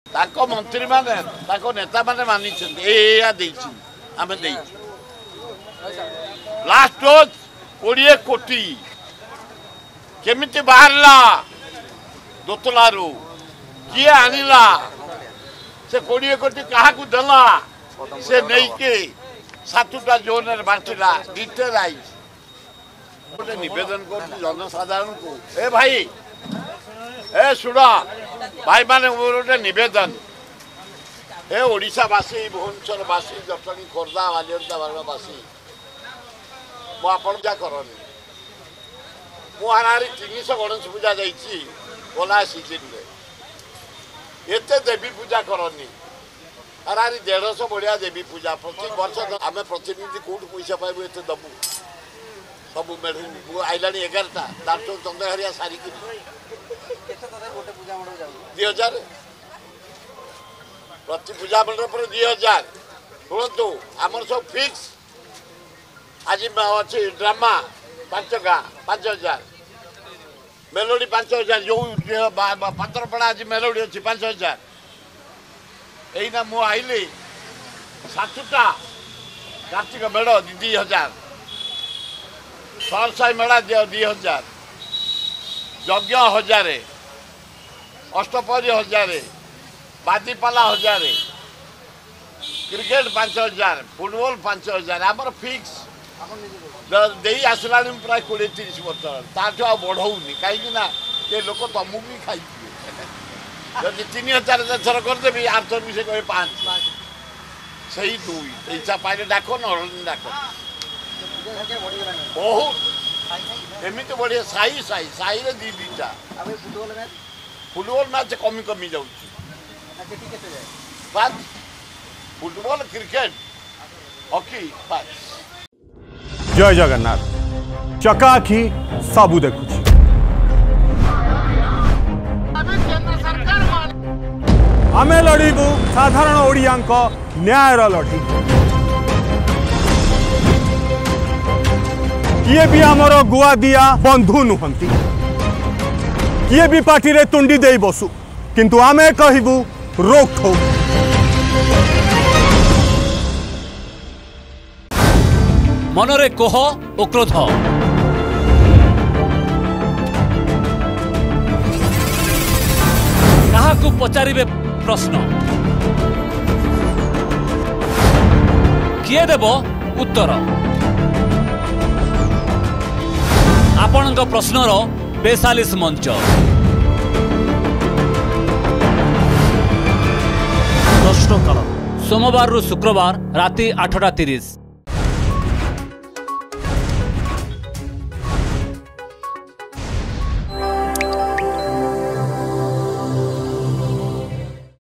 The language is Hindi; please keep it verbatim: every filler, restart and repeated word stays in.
ताको मंत्री माने ताको नेता माने मानी एया आम दे लास्ट डोज कोड़े कोटी केमिति बाहरला दोतलारू किए आनिला से कोड़े कोटी क्या देला से नहीं के सातुटा जोन बांटला डिटेलाइज गोटे निवेदन कर जनसाधारण को ए भाई ए शुण भाई माने गोटे निवेदन ए ओडिशावासी भुवनेश्वरवासी जटणी खोर्धा बालिअंता बारवासी मुझे करनी मुझे तीन सौ गणेश पूजा जाइए गला सीजन एत देवी पूजा करनी हारारी देढ़ सौ बढ़िया देवी पूजा प्रति वर्ष आम प्रतिनिधि कौट पैसा पाइबू एत दबू सब मेढ़ आईला एगारटा दार्चो चंद्रहरिया सारिक दि हजार प्रति पूजा मंडप पर दि हजार शुणु आमर सब फिक्स आज अच्छे ड्रामा पांच गाँ पांच हजार मेलोडी पांच हजार जो पात्रपड़ा आज मेलोडी अच्छी पांच हजार यहीना मु आइली सातुटा कार्तिक मेढ़ दि हजार सरसाई मेला दि हजार यज्ञ हजार अष्टपहरी हजार बादीपाला हजार क्रिकेट पांच हजार फुटबॉल पांच हजार आमर फिक्स दे आसला प्राय कोड़े तीस वर्ष ताठू आ बढ़ौनी कहीं लोक तुमको भी खाई जब तीन हजार थर करदेवी आर थर भी से कहे पाँच से दुई इच्छा पाइले डाक न डाक बहुत एमती बढ़िया साई साई साई रे दी दीटा फुटबॉल मैच कमी कमी जाऊँ पाँच फुटबॉल क्रिकेट हॉकी पाँच। जय जगन्नाथ चका आखि सबू देखुची आमे लड़ीबू साधारण ओडियांक न्यायर लड़ी किए भी आमर गुआ दिया बंधु नुहंती किए भी पार्टी रे तुंडी दे बसु किंतु आमे कहबू रोक ठोक मनरे कोह और क्रोध काहाकू पचारिबे प्रश्न किए देव उत्तर आपणक प्रश्नर बेसालीस मंच प्रश्नकाल सोमवार रु शुक्रवार राति आठटा तीस।